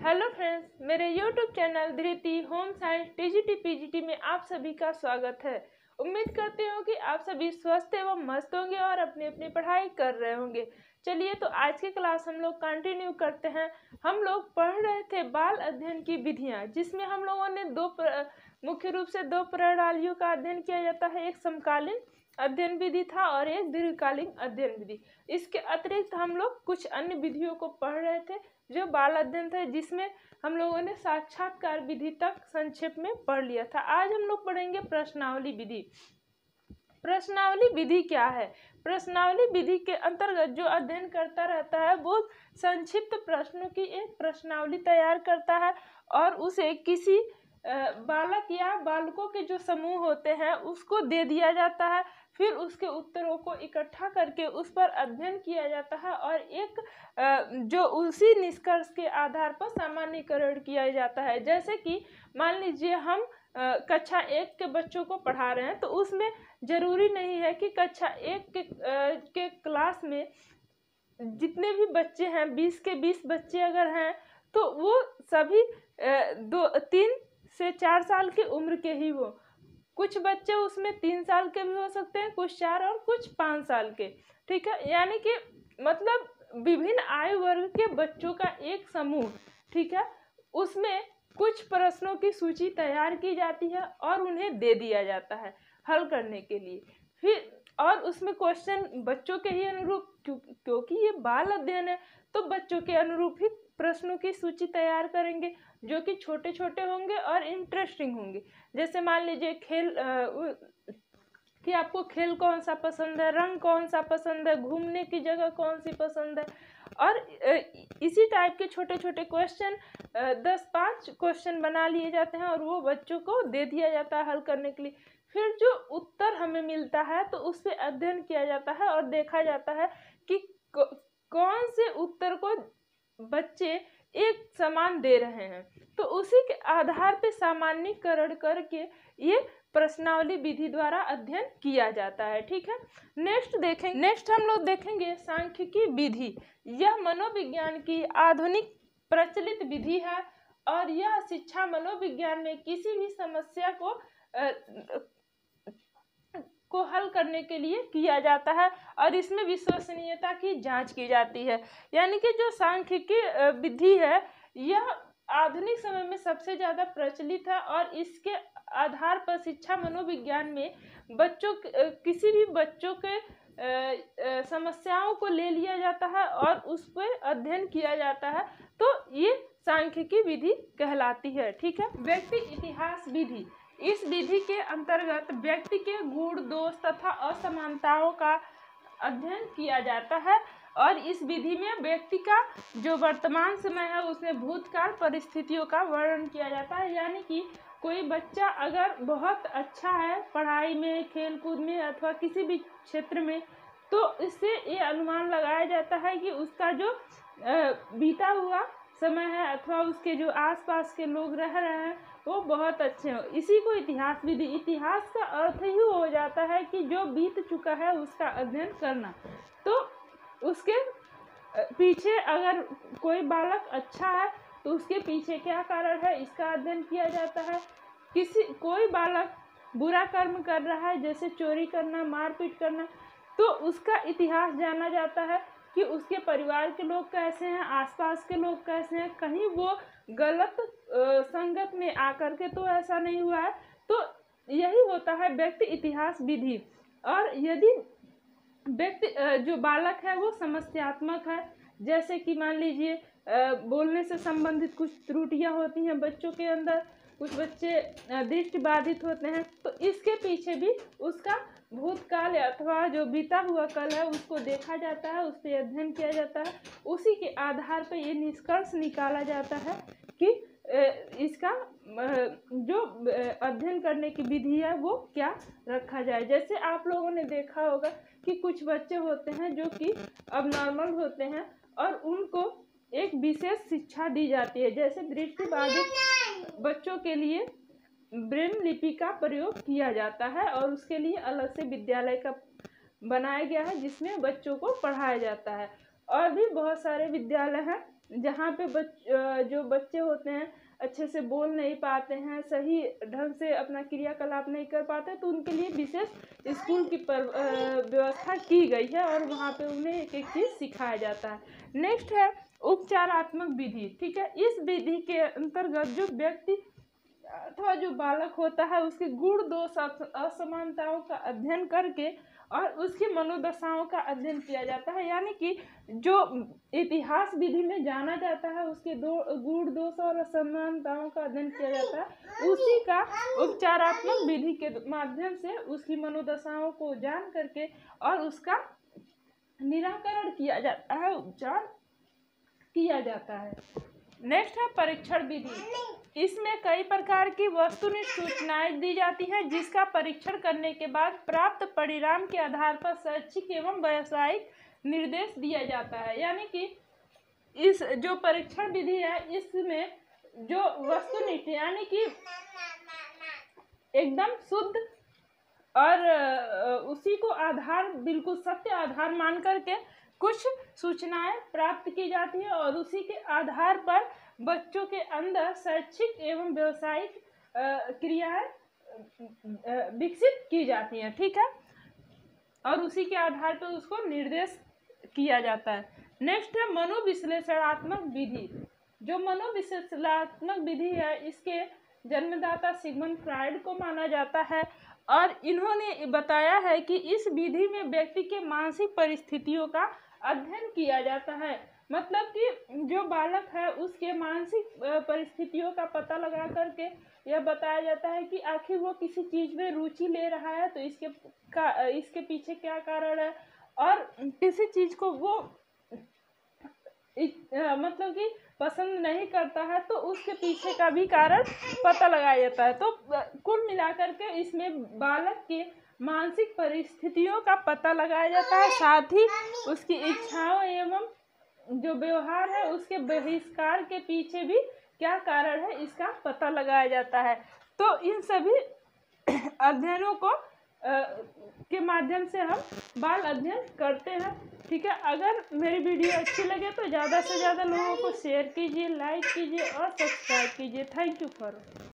Hello friends, मेरे YouTube channel Dhriti home science TGT PGT में आप सभी का स्वागत है। उम्मीद करती हूँ कि आप सभी स्वस्थ एवं मस्त होंगे और अपनी अपनी पढ़ाई कर रहे होंगे। चलिए तो आज की क्लास हम लोग कंटिन्यू करते हैं। हम लोग पढ़ रहे थे बाल अध्ययन की विधियाँ, जिसमें हम लोगों ने मुख्य रूप से दो प्रणालियों का अध्ययन किया जाता है। एक समकालीन अध्ययन विधि था और एक दीर्घकालीन अध्ययन विधि। इसके अतिरिक्त हम लोग कुछ अन्य विधियों को पढ़ रहे थे जो बाल अध्ययन था, जिसमें हम लोगों ने साक्षात्कार विधि तक संक्षेप में पढ़ लिया था। आज हम लोग पढ़ेंगे प्रश्नावली विधि। प्रश्नावली विधि क्या है? प्रश्नावली विधि के अंतर्गत जो अध्ययन करता रहता है वो संक्षिप्त प्रश्नों की एक प्रश्नावली तैयार करता है और उसे किसी बालक या बालकों के जो समूह होते हैं उसको दे दिया जाता है। फिर उसके उत्तरों को इकट्ठा करके उस पर अध्ययन किया जाता है और एक जो उसी निष्कर्ष के आधार पर सामान्यीकरण किया जाता है। जैसे कि मान लीजिए हम कक्षा 1 के बच्चों को पढ़ा रहे हैं, तो उसमें जरूरी नहीं है कि कक्षा 1 के क्लास में जितने भी बच्चे हैं 20 के 20 बच्चे अगर हैं तो वो सभी 3 से 4 साल की उम्र के ही हो। कुछ बच्चे उसमें 3 साल के भी हो सकते हैं, कुछ 4 और कुछ 5 साल के। ठीक है, यानी कि मतलब विभिन्न आयु वर्ग के बच्चों का एक समूह। ठीक है, उसमें कुछ प्रश्नों की सूची तैयार की जाती है और उन्हें दे दिया जाता है हल करने के लिए। फिर और उसमें क्वेश्चन बच्चों के ही अनुरूप, क्योंकि ये बाल अध्ययन है तो बच्चों के अनुरूप ही प्रश्नों की सूची तैयार करेंगे जो कि छोटे छोटे होंगे और इंटरेस्टिंग होंगे। जैसे मान लीजिए कि आपको खेल कौन सा पसंद है, रंग कौन सा पसंद है, घूमने की जगह कौन सी पसंद है, और इसी टाइप के छोटे छोटे क्वेश्चन 10-5 क्वेश्चन बना लिए जाते हैं और वो बच्चों को दे दिया जाता है हल करने के लिए। फिर जो उत्तर हमें मिलता है तो उस पर अध्ययन किया जाता है और देखा जाता है कि कौन से उत्तर को बच्चे एक समान दे रहे हैं, तो उसी के आधार पे सामान्यीकरण करके ये प्रश्नावली विधि द्वारा अध्ययन किया जाता है। ठीक है, नेक्स्ट हम लोग देखेंगे सांख्यिकी विधि। यह मनोविज्ञान की आधुनिक प्रचलित विधि है और यह शिक्षा मनोविज्ञान में किसी भी समस्या को हल करने के लिए किया जाता है और इसमें विश्वसनीयता की जांच की जाती है। यानी कि जो सांख्यिकी विधि है यह आधुनिक समय में सबसे ज़्यादा प्रचलित है और इसके आधार पर शिक्षा मनोविज्ञान में किसी भी बच्चों के समस्याओं को ले लिया जाता है और उस पर अध्ययन किया जाता है, तो ये सांख्यिकी विधि कहलाती है। ठीक है, व्यक्ति इतिहास विधि। इस विधि के अंतर्गत व्यक्ति के गुण, दोष तथा असमानताओं का अध्ययन किया जाता है और इस विधि में व्यक्ति का जो वर्तमान समय है उसमें भूतकाल परिस्थितियों का वर्णन किया जाता है। यानी कि कोई बच्चा अगर बहुत अच्छा है पढ़ाई में, खेल कूद में अथवा किसी भी क्षेत्र में, तो इससे ये अनुमान लगाया जाता है कि उसका जो बीता हुआ समय है अथवा उसके जो आसपास के लोग रह रहे हैं वो बहुत अच्छे हो। इसी को इतिहास विधि। इतिहास का अर्थ ही हो जाता है कि जो बीत चुका है उसका अध्ययन करना। तो उसके पीछे अगर कोई बालक अच्छा है तो उसके पीछे क्या कारण है इसका अध्ययन किया जाता है। कोई बालक बुरा कर्म कर रहा है जैसे चोरी करना, मारपीट करना, तो उसका इतिहास जाना जाता है कि उसके परिवार के लोग कैसे हैं, आसपास के लोग कैसे हैं, कहीं वो गलत संगत में आकर के तो ऐसा नहीं हुआ है। तो यही होता है व्यक्ति इतिहास विधि। और यदि व्यक्ति जो बालक है वो समस्यात्मक है, जैसे कि मान लीजिए बोलने से संबंधित कुछ त्रुटियां होती हैं बच्चों के अंदर, कुछ बच्चे दृष्टि बाधित होते हैं, तो इसके पीछे भी उसका भूतकाल अथवा जो बीता हुआ कल है उसको देखा जाता है, उस पर अध्ययन किया जाता है। उसी के आधार पर ये निष्कर्ष निकाला जाता है कि इसका जो अध्ययन करने की विधि है वो क्या रखा जाए। जैसे आप लोगों ने देखा होगा कि कुछ बच्चे होते हैं जो कि अब नॉर्मल होते हैं और उनको एक विशेष शिक्षा दी जाती है। जैसे दृष्टिबाधित बच्चों के लिए ब्रेल लिपि का प्रयोग किया जाता है और उसके लिए अलग से विद्यालय का बनाया गया है जिसमें बच्चों को पढ़ाया जाता है। और भी बहुत सारे विद्यालय हैं जहाँ पे जो बच्चे होते हैं अच्छे से बोल नहीं पाते हैं, सही ढंग से अपना क्रियाकलाप नहीं कर पाते, तो उनके लिए विशेष स्कूल की व्यवस्था की गई है और वहाँ पे उन्हें एक एक चीज़ सिखाया जाता है। नेक्स्ट है उपचारात्मक विधि। ठीक है, इस विधि के अंतर्गत जो व्यक्ति अथवा जो बालक होता है उसके गुण दोष असमानताओं का अध्ययन करके और उसकी मनोदशाओं का अध्ययन किया जाता है। यानी कि जो इतिहास विधि में जाना जाता है उसके गुण दोष और असमानताओं का अध्ययन किया जाता है, उसी का उपचारात्मक विधि के माध्यम से उसकी मनोदशाओं को जान करके और उसका निराकरण किया जाता है, उपचार किया जाता है। नेक्स्ट है परीक्षण विधि। इसमें कई प्रकार की वस्तुनिष्ठ सूचनाएं दी जाती हैं जिसका परीक्षण करने के बाद प्राप्त परिणाम के आधार पर शैक्षिक एवं व्यावसायिक निर्देश दिया जाता है। यानी कि इस जो परीक्षण विधि है इसमें जो वस्तुनिष्ठ यानी कि एकदम शुद्ध और उसी को आधार बिल्कुल सत्य आधार मान करके कुछ सूचनाएं प्राप्त की जाती है और उसी के आधार पर बच्चों के अंदर शैक्षिक एवं व्यावसायिक क्रियाएं विकसित की जाती हैं। ठीक है, और उसी के आधार पर उसको निर्देश किया जाता है। नेक्स्ट है मनोविश्लेषणात्मक विधि। जो मनोविश्लेषणात्मक विधि है इसके जन्मदाता सिगमंड फ्रायड को माना जाता है और इन्होंने बताया है कि इस विधि में व्यक्ति के मानसिक परिस्थितियों का अध्ययन किया जाता है। मतलब कि जो बालक है उसके मानसिक परिस्थितियों का पता लगा करके यह बताया जाता है कि आखिर वो किसी चीज़ में रुचि ले रहा है तो इसके पीछे क्या कारण है, और किसी चीज़ को वो मतलब कि पसंद नहीं करता है तो उसके पीछे का भी कारण पता लगाया जाता है। तो कुल मिलाकर के इसमें बालक के मानसिक परिस्थितियों का पता लगाया जाता है, साथ ही उसकी इच्छाओं एवं जो व्यवहार है उसके बहिष्कार के पीछे भी क्या कारण है इसका पता लगाया जाता है। तो इन सभी अध्ययनों को के माध्यम से हम बाल अध्ययन करते हैं। ठीक है, अगर मेरी वीडियो अच्छी लगे तो ज़्यादा से ज़्यादा लोगों को शेयर कीजिए, लाइक कीजिए और सब्सक्राइब कीजिए। Thank you for